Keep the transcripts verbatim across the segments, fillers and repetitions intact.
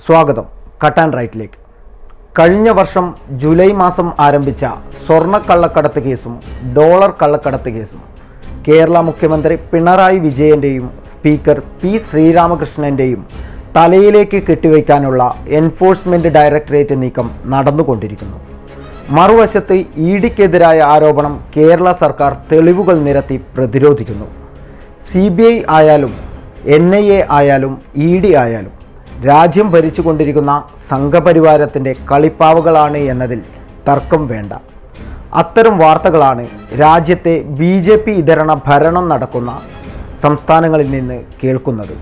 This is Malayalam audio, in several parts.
സ്വാഗതം കട്ട് ആൻഡ് റൈറ്റിലേക്ക്. കഴിഞ്ഞ വർഷം ജൂലൈ മാസം ആരംഭിച്ച സ്വർണ്ണ കള്ളക്കടത്ത് കേസും ഡോളർ കള്ളക്കടത്ത് കേസും കേരള മുഖ്യമന്ത്രി പിണറായി വിജയൻ്റെയും സ്പീക്കർ പി ശ്രീരാമകൃഷ്ണൻ്റെയും തലയിലേക്ക് കെട്ടിവയ്ക്കാനുള്ള എൻഫോഴ്സ്മെൻറ്റ് ഡയറക്ടറേറ്റ് നീക്കം നടന്നുകൊണ്ടിരിക്കുന്നു. മറുവശത്ത് ഇ ഡിക്കെതിരായ ആരോപണം കേരള സർക്കാർ തെളിവുകൾ നിരത്തി പ്രതിരോധിക്കുന്നു. സി ബി ഐ ആയാലും എൻ ഐ എ ആയാലും ഇ ഡി ആയാലും രാജ്യം ഭരിച്ചുകൊണ്ടിരിക്കുന്ന സംഘപരിവാരത്തിൻ്റെ കളിപ്പാവുകളാണ് എന്നതിൽ തർക്കം വേണ്ട. അത്തരം വാർത്തകളാണ് രാജ്യത്തെ ബി ജെ പി ഇതരണ ഭരണം നടക്കുന്ന സംസ്ഥാനങ്ങളിൽ നിന്ന് കേൾക്കുന്നത്.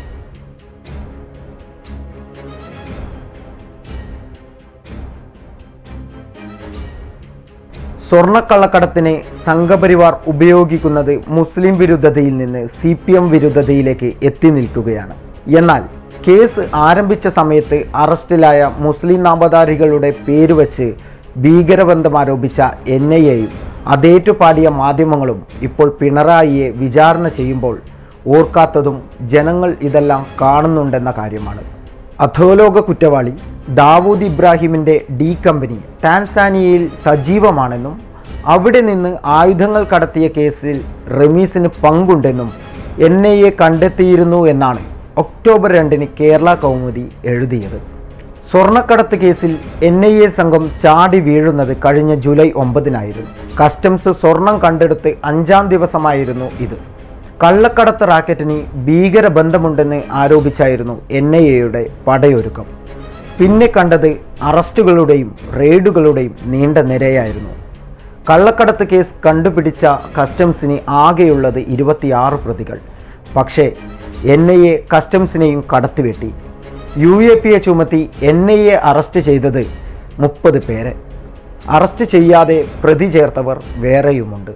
സ്വർണ്ണക്കള്ളക്കടത്തിന് സംഘപരിവാർ ഉപയോഗിക്കുന്നത് മുസ്ലിം വിരുദ്ധതയിൽ നിന്ന് സി പി എം വിരുദ്ധതയിലേക്ക് എത്തി നിൽക്കുകയാണ്. എന്നാൽ കേസ് ആരംഭിച്ച സമയത്ത് അറസ്റ്റിലായ മുസ്ലിം നാമധാരികളുടെ പേര് വച്ച് ഭീകരബന്ധം ആരോപിച്ച എൻ ഐ എയും അതേറ്റുപാടിയ മാധ്യമങ്ങളും ഇപ്പോൾ പിണറായിയെ വിചാരണ ചെയ്യുമ്പോൾ ഓർക്കാത്തതും ജനങ്ങൾ ഇതെല്ലാം കാണുന്നുണ്ടെന്ന കാര്യമാണ്. അധോലോക കുറ്റവാളി ദാവൂദ് ഇബ്രാഹിമിൻ്റെ ഡി കമ്പനി ടാൻസാനിയയിൽ സജീവമാണെന്നും അവിടെ നിന്ന് ആയുധങ്ങൾ കടത്തിയ കേസിൽ റമീസിന് പങ്കുണ്ടെന്നും എൻ ഐ എ കണ്ടെത്തിയിരുന്നു എന്നാണ് ഒക്ടോബർ രണ്ടിന് കേരള കൗമുദി എഴുതിയത്. സ്വർണ്ണക്കടത്ത് കേസിൽ എൻ ഐ എ സംഘം ചാടി വീഴുന്നത് കഴിഞ്ഞ ജൂലൈ ഒമ്പതിനായിരുന്നു. കസ്റ്റംസ് സ്വർണം കണ്ടെടുത്ത് അഞ്ചാം ദിവസമായിരുന്നു ഇത്. കള്ളക്കടത്ത് റാക്കറ്റിന് ഭീകരബന്ധമുണ്ടെന്ന് ആരോപിച്ചായിരുന്നു എൻ ഐ എയുടെ പടയൊരുക്കം. പിന്നെ കണ്ടത് അറസ്റ്റുകളുടെയും റെയ്ഡുകളുടെയും നീണ്ട നിരയായിരുന്നു. കള്ളക്കടത്ത് കേസ് കണ്ടുപിടിച്ച കസ്റ്റംസിന് ആകെയുള്ളത് ഇരുപത്തിയാറ് പ്രതികൾ. പക്ഷേ എൻ ഐ എ കസ്റ്റംസിനെയും കടത്തിവെട്ടി. യു എ പി എ ചുമത്തി എൻ ഐ എ അറസ്റ്റ് ചെയ്തത് മുപ്പത് പേരെ. അറസ്റ്റ് ചെയ്യാതെ പ്രതി ചേർത്തവർ വേറെയുമുണ്ട്.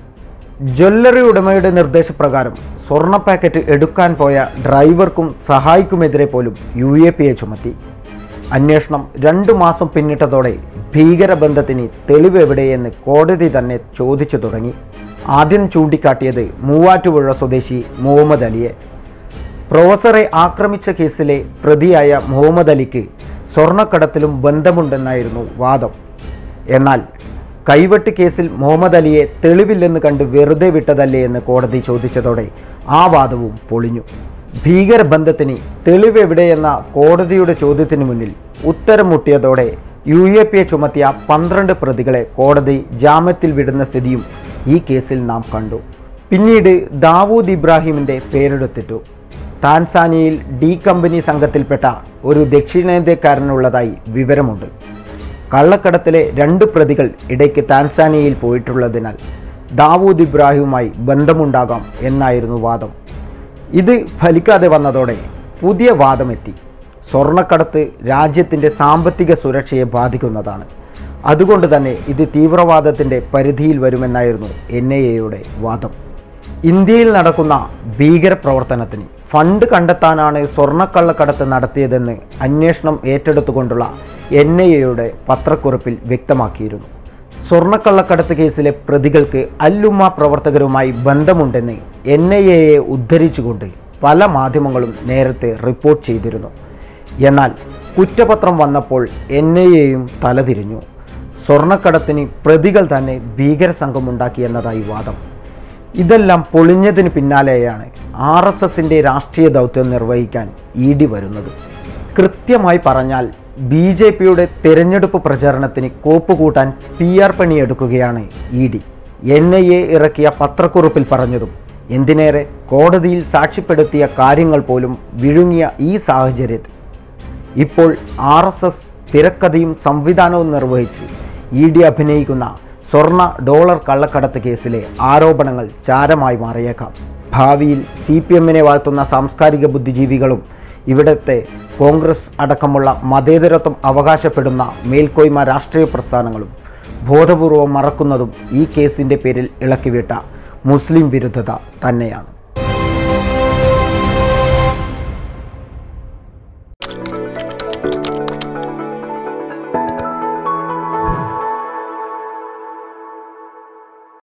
ജ്വല്ലറി ഉടമയുടെ നിർദ്ദേശപ്രകാരം സ്വർണ്ണ പാക്കറ്റ് എടുക്കാൻ പോയ ഡ്രൈവർക്കും സഹായിക്കുമെതിരെ പോലും യു എ പി എ ചുമത്തി. അന്വേഷണം രണ്ടു മാസം പിന്നിട്ടതോടെ ഭീകരബന്ധത്തിന് തെളിവ് എവിടെയെന്ന് കോടതി തന്നെ ചോദിച്ചു തുടങ്ങി. ആദ്യം ചൂണ്ടിക്കാട്ടിയത് മൂവാറ്റുപുഴ സ്വദേശി മുഹമ്മദ് അലിയെ. പ്രൊഫസറെ ആക്രമിച്ച കേസിലെ പ്രതിയായ മുഹമ്മദ് അലിക്ക് സ്വർണ്ണക്കടത്തിലും ബന്ധമുണ്ടെന്നായിരുന്നു വാദം. എന്നാൽ കൈവെട്ട് കേസിൽ മുഹമ്മദ് അലിയെ തെളിവില്ലെന്ന് കണ്ട് വെറുതെ വിട്ടതല്ലേ എന്ന് കോടതി ചോദിച്ചതോടെ ആ വാദവും പൊളിഞ്ഞു. ഭീകരബന്ധത്തിന് തെളിവ് എവിടെയെന്ന കോടതിയുടെ ചോദ്യത്തിന് മുന്നിൽ ഉത്തരം മുട്ടിയതോടെ യു എ പി എ ചുമത്തിയ പന്ത്രണ്ട് പ്രതികളെ കോടതി ജാമ്യത്തിൽ വിടുന്ന സ്ഥിതിയും ഈ കേസിൽ നാം കണ്ടു. പിന്നീട് ദാവൂദ് ഇബ്രാഹിമിൻ്റെ പേരെടുത്തിട്ടു. താൻസാനിയയിൽ ഡി കമ്പനി സംഘത്തിൽപ്പെട്ട ഒരു ദക്ഷിണേന്ത്യക്കാരനുള്ളതായി വിവരമുണ്ട്. കള്ളക്കടത്തിലെ രണ്ട് പ്രതികൾ ഇടയ്ക്ക് താൻസാനിയയിൽ പോയിട്ടുള്ളതിനാൽ ദാവൂദ് ഇബ്രാഹിമുമായി ബന്ധമുണ്ടാകാം എന്നായിരുന്നു വാദം. ഇത് ഫലിക്കാതെ വന്നതോടെ പുതിയ വാദമെത്തി. സ്വർണ്ണക്കടത്ത് രാജ്യത്തിൻ്റെ സാമ്പത്തിക സുരക്ഷയെ ബാധിക്കുന്നതാണ്. അതുകൊണ്ട് തന്നെ ഇത് തീവ്രവാദത്തിൻ്റെ പരിധിയിൽ വരുമെന്നായിരുന്നു എൻ ഐ എയുടെ വാദം. ഇന്ത്യയിൽ നടക്കുന്ന ഭീകരപ്രവർത്തനത്തിന് ഫണ്ട് കണ്ടെത്താനാണ് സ്വർണ്ണക്കള്ളക്കടത്ത് നടത്തിയതെന്ന് അന്വേഷണം ഏറ്റെടുത്തുകൊണ്ടുള്ള എൻ ഐ എയുടെ പത്രക്കുറിപ്പിൽ വ്യക്തമാക്കിയിരുന്നു. സ്വർണ്ണക്കള്ളക്കടത്ത് കേസിലെ പ്രതികൾക്ക് അൽ-ഉമ്മ പ്രവർത്തകരുമായി ബന്ധമുണ്ടെന്ന് എൻ ഐ എയെ ഉദ്ധരിച്ചുകൊണ്ട് പല മാധ്യമങ്ങളും നേരത്തെ റിപ്പോർട്ട് ചെയ്തിരുന്നു. എന്നാൽ കുറ്റപത്രം വന്നപ്പോൾ എൻ ഐ എയും തലതിരിഞ്ഞു. സ്വർണ്ണക്കടത്തിന് പ്രതികൾ തന്നെ ഭീകര സംഘമുണ്ടാക്കിയെന്നതായി വാദം. ഇതെല്ലാം പൊളിഞ്ഞതിന് പിന്നാലെയാണ് ആർ എസ് എസിൻ്റെ രാഷ്ട്രീയ ദൗത്യം നിർവഹിക്കാൻ ഇ ഡി വരുന്നത്. കൃത്യമായി പറഞ്ഞാൽ ബി ജെ പിയുടെ തെരഞ്ഞെടുപ്പ് പ്രചാരണത്തിന് കോപ്പുകൂട്ടാൻ പി ആർ പണിയെടുക്കുകയാണ് E D. N I A ഇറക്കിയ പത്രക്കുറിപ്പിൽ പറഞ്ഞതും എന്തിനേറെ കോടതിയിൽ സാക്ഷ്യപ്പെടുത്തിയ കാര്യങ്ങൾ പോലും വിഴുങ്ങിയ ഈ സാഹചര്യത്തിൽ ഇപ്പോൾ ആർ എസ് എസ് തിരക്കഥയും സംവിധാനവും നിർവഹിച്ച് ഇ ഡി അഭിനയിക്കുന്ന സ്വർണ്ണ ഡോളർ കള്ളക്കടത്ത് കേസിലെ ആരോപണങ്ങൾ ചാരമായി മാറിയേക്കാം. ഭാവിയിൽ സി പി എമ്മിനെ വാഴ്ത്തുന്ന സാംസ്കാരിക ബുദ്ധിജീവികളും ഇവിടുത്തെ കോൺഗ്രസ് അടക്കമുള്ള മതേതരത്വം അവകാശപ്പെടുന്ന മേൽക്കോയ്മ രാഷ്ട്രീയ പ്രസ്ഥാനങ്ങളും ബോധപൂർവം മറക്കുന്നതും ഈ കേസിൻ്റെ പേരിൽ ഇളക്കിവിട്ട മുസ്ലിം വിരുദ്ധത തന്നെയാണ്.